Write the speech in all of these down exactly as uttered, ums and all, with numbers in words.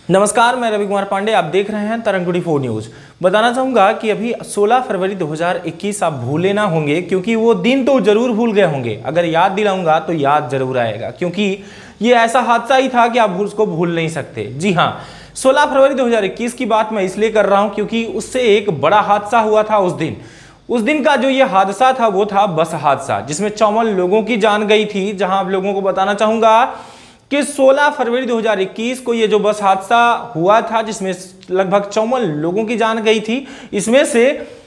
नमस्कार, मैं रवि कुमार पांडे। आप देख रहे हैं तरंग ट्वेंटी फोर न्यूज। बताना चाहूंगा कि अभी सोलह फरवरी दो हज़ार इक्कीस आप भूले ना होंगे, क्योंकि वो दिन तो जरूर भूल गए होंगे। अगर याद दिलाऊंगा तो याद जरूर आएगा, क्योंकि ये ऐसा हादसा ही था कि आप उसको भूल नहीं सकते। जी हाँ, सोलह फरवरी दो हज़ार इक्कीस की बात मैं इसलिए कर रहा हूं क्योंकि उससे एक बड़ा हादसा हुआ था उस दिन। उस दिन का जो ये हादसा था वो था बस हादसा, जिसमें चौवन लोगों की जान गई थी। जहां आप लोगों को बताना चाहूंगा कि सोलह फरवरी दो हज़ार इक्कीस को ये जो बस हादसा हुआ था, जिसमें लगभग चौवन लोगों की जान गई थी, इसमें से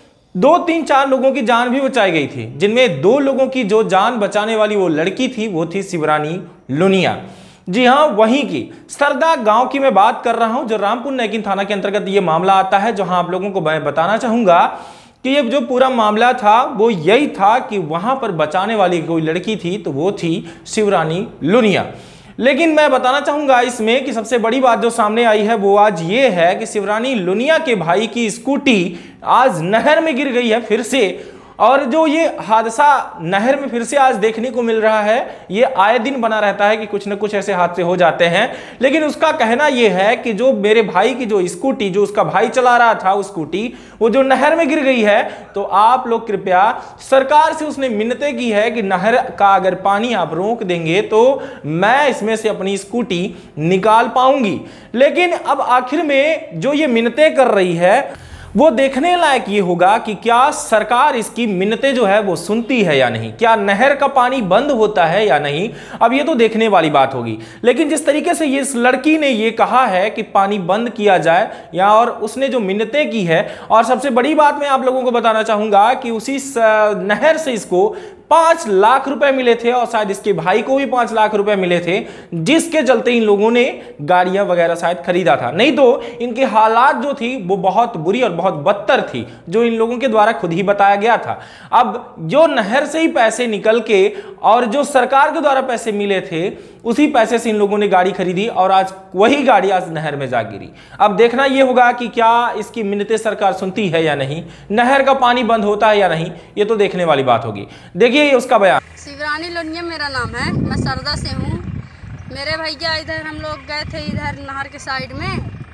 दो तीन चार लोगों की जान भी बचाई गई थी, जिनमें दो लोगों की जो जान बचाने वाली वो लड़की थी, वो थी शिवरानी लुनिया। जी हाँ, वहीं की सरदा गांव की मैं बात कर रहा हूं, जो रामपुर नैकिन थाना के अंतर्गत ये मामला आता है। जहां आप लोगों को मैं बताना चाहूंगा कि ये जो पूरा मामला था वो यही था कि वहां पर बचाने वाली कोई लड़की थी, तो वो थी शिवरानी लुनिया। लेकिन मैं बताना चाहूंगा इसमें कि सबसे बड़ी बात जो सामने आई है वो आज ये है कि शिवरानी लुनिया के भाई की स्कूटी आज नहर में गिर गई है फिर से। और जो ये हादसा नहर में फिर से आज देखने को मिल रहा है, ये आए दिन बना रहता है कि कुछ न कुछ ऐसे हादसे हो जाते हैं। लेकिन उसका कहना यह है कि जो मेरे भाई की जो स्कूटी, जो उसका भाई चला रहा था वो स्कूटी, वो जो नहर में गिर गई है, तो आप लोग कृपया, सरकार से उसने मिन्नतें की है कि नहर का अगर पानी आप रोक देंगे तो मैं इसमें से अपनी स्कूटी निकाल पाऊंगी। लेकिन अब आखिर में जो ये मिन्नतें कर रही है, वो देखने लायक ये होगा कि क्या सरकार इसकी मिन्नतें जो है वो सुनती है या नहीं, क्या नहर का पानी बंद होता है या नहीं। अब ये तो देखने वाली बात होगी। लेकिन जिस तरीके से ये इस लड़की ने ये कहा है कि पानी बंद किया जाए, या और उसने जो मिन्नतें की है, और सबसे बड़ी बात मैं आप लोगों को बताना चाहूंगा कि उसी नहर से इसको पांच लाख रुपए मिले थे, और शायद इसके भाई को भी पांच लाख रुपए मिले थे, जिसके चलते इन लोगों ने गाड़ियां वगैरह शायद खरीदा था। नहीं तो इनके हालात जो थी वो बहुत बुरी और बहुत बदतर थी, जो इन लोगों के द्वारा खुद ही बताया गया था। अब जो नहर से ही पैसे निकल के और जो सरकार के द्वारा पैसे मिले थे, उसी पैसे से इन लोगों ने गाड़ी खरीदी, और आज वही गाड़ी आज नहर में जा गिरी। अब देखना यह होगा कि क्या इसकी मिन्नतें सरकार सुनती है या नहीं, नहर का पानी बंद होता है या नहीं, ये तो देखने वाली बात होगी। देखिए उसका बयान। शिवरानी लुनिया मेरा नाम है, मैं सरदा से हूँ। मेरे भैया इधर हम लोग गए थे, इधर नहर के साइड में,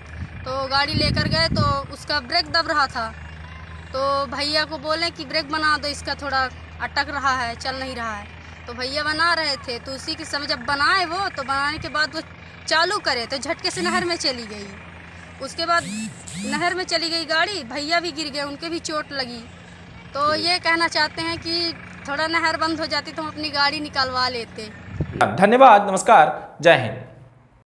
तो गाड़ी लेकर गए तो उसका ब्रेक दब रहा था। तो भैया को बोले कि ब्रेक बना दो, इसका थोड़ा अटक रहा है, चल नहीं रहा है। तो भैया बना रहे थे, तो उसी के समय जब बनाए वो, तो बनाने के बाद वो चालू करे तो झटके से नहर में चली गई। उसके बाद नहर में चली गई गाड़ी, भैया भी गिर गए, उनके भी चोट लगी। तो ये कहना चाहते हैं कि थोड़ा नहर बंद हो जाती तो हम अपनी गाड़ी निकलवा लेते। धन्यवाद, नमस्कार, जय हिंद।